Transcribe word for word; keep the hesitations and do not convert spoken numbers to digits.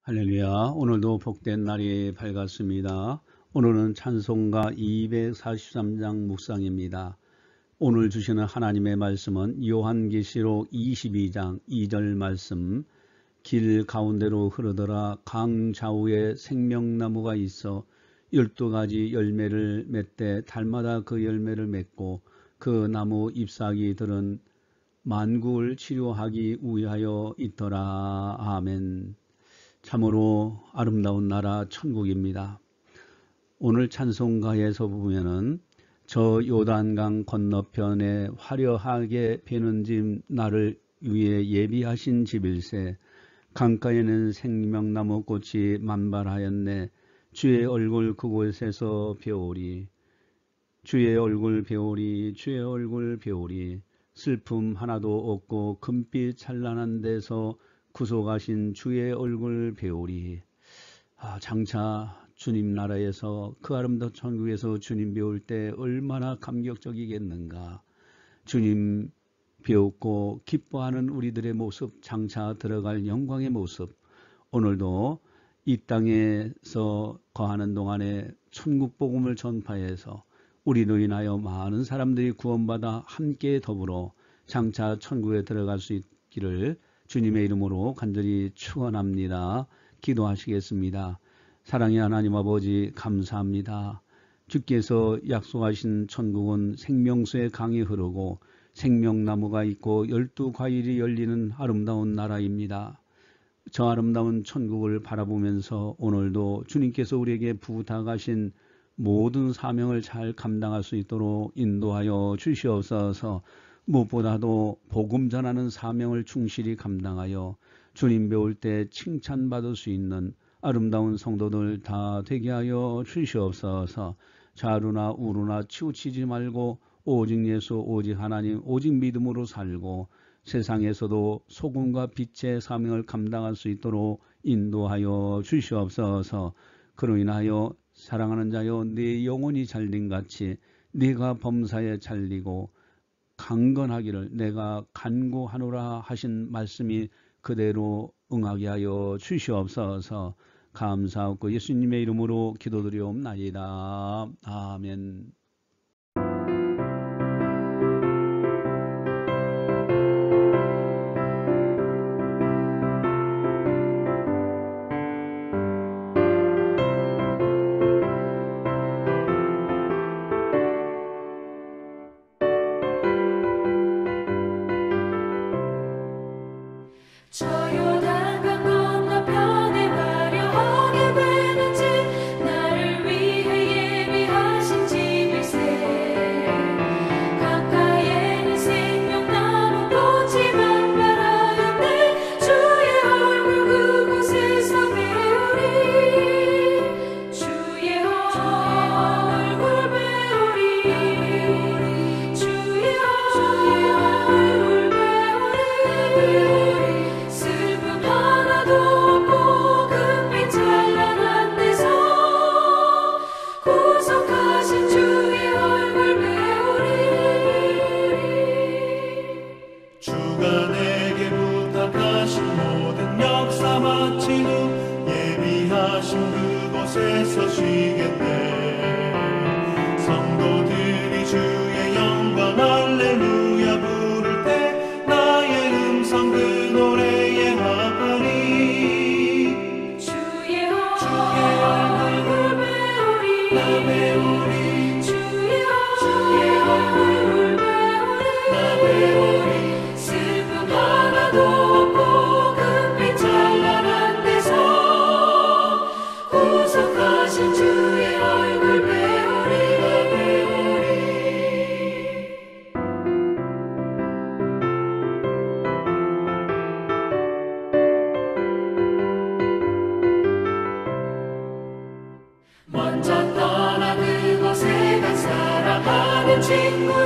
할렐루야. 오늘도 복된 날이 밝았습니다. 오늘은 찬송가 이백사십삼 장 묵상입니다. 오늘 주시는 하나님의 말씀은 요한계시록 이십이 장 이 절 말씀. 길 가운데로 흐르더라 강 좌우에 생명나무가 있어 열두 가지 열매를 맺되 달마다 그 열매를 맺고 그 나무 잎사귀들은 만국을 치료하기 위하여 있더라. 아멘. 참으로 아름다운 나라 천국입니다. 오늘 찬송가에서 보면은 저 요단강 건너편에 화려하게 배는 집 나를 위해 예비하신 집일세 강가에는 생명나무 꽃이 만발하였네. 주의 얼굴 그곳에서 배우리 주의 얼굴 배우리 주의 얼굴 배우리 슬픔 하나도 없고 금빛 찬란한 데서 구속하신 주의 얼굴 배우리. 아, 장차 주님 나라에서 그 아름다운 천국에서 주님 배울 때 얼마나 감격적이겠는가. 주님 배웠고 기뻐하는 우리들의 모습, 장차 들어갈 영광의 모습, 오늘도 이 땅에서 거하는 동안에 천국 복음을 전파해서 우리로 인하여 많은 사람들이 구원받아 함께 더불어 장차 천국에 들어갈 수 있기를 주님의 이름으로 간절히 축원합니다. 기도하시겠습니다. 사랑의 하나님 아버지 감사합니다. 주께서 약속하신 천국은 생명수의 강이 흐르고 생명나무가 있고 열두 과일이 열리는 아름다운 나라입니다. 저 아름다운 천국을 바라보면서 오늘도 주님께서 우리에게 부탁하신 모든 사명을 잘 감당할 수 있도록 인도하여 주시옵소서. 무엇보다도 복음 전하는 사명을 충실히 감당하여 주님 배울 때 칭찬받을 수 있는 아름다운 성도들 다 되게 하여 주시옵소서. 좌루나 우루나 치우치지 말고 오직 예수 오직 하나님 오직 믿음으로 살고 세상에서도 소금과 빛의 사명을 감당할 수 있도록 인도하여 주시옵소서. 그로 인하여 사랑하는 자여 네 영혼이 잘림같이 네가 범사에 잘리고 강건하기를 내가 간구하노라 하신 말씀이 그대로 응하게 하여 주시옵소서. 감사하고 예수님의 이름으로 기도드리옵나이다. 아멘. 그곳에서 쉬겠네. 성도들이 주의 영광 할렐루야 부를 때 나의 음성 그 노래에 합하리. 주의 얼굴 배우리 나 배우리 주의 얼굴 배우리 나 배우리 슬픔 하나도 없고 금빛 찬란한 데서 구속하신 주의 얼굴 배우리 배우리. 먼저 떠나 그곳에 간 사랑하는 친구